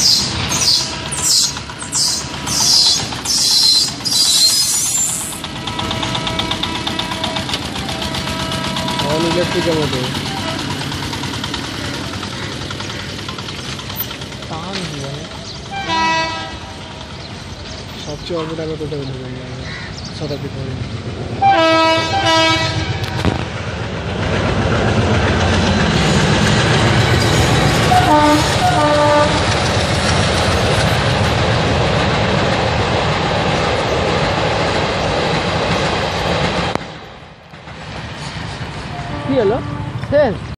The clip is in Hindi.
ऑल इलेक्ट्रिकमध्ये तान दिया सबसे ऑर्बिट आगे तो डबल हो जाएगा सारा Hello? Yes.